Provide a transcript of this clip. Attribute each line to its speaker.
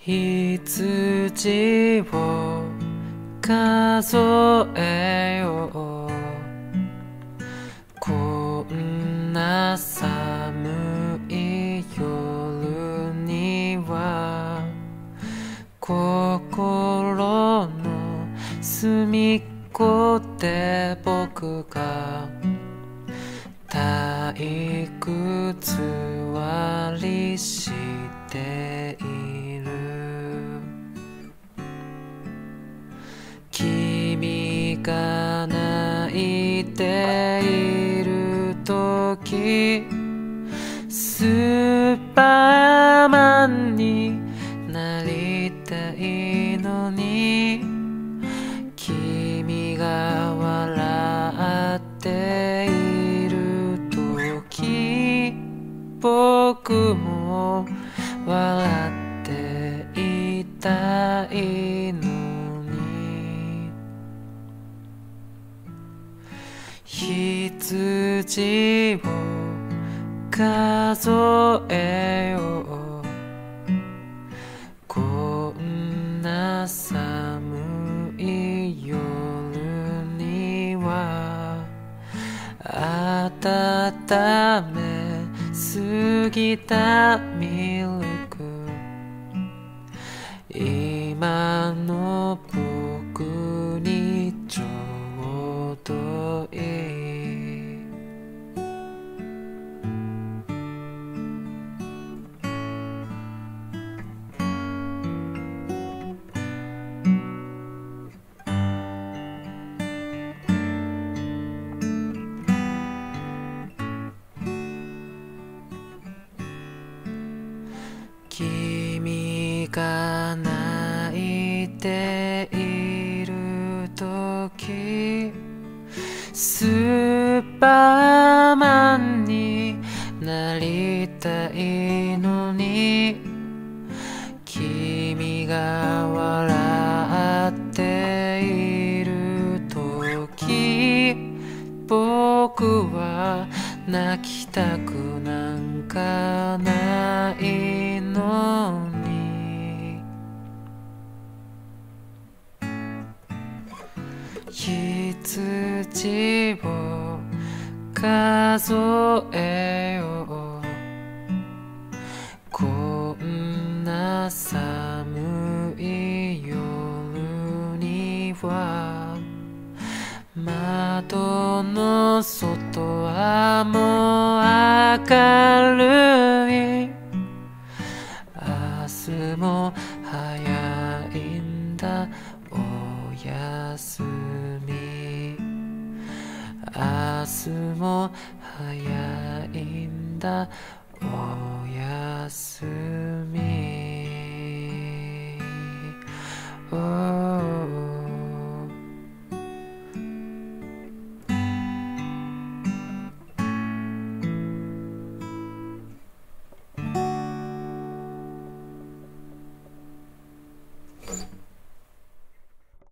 Speaker 1: 羊を数えよう。こんな寒い夜には心の隅っこで僕が退屈割りしている。君が泣いているときスーパーマンになりたいのに、君が笑っているとき僕も笑っていたいのに。羊を数えよう。こんな寒い夜には温めすぎたミルク、今の僕にちょうどいい。君が泣いているときスーパーマンになりたいのに、君が笑っているとき僕は泣きたくなんかないのに。羊を数えよう。こんな寒い夜には窓の外はもう明るい。明日も早いんだおやすみ。明日も早いんだおやすみ。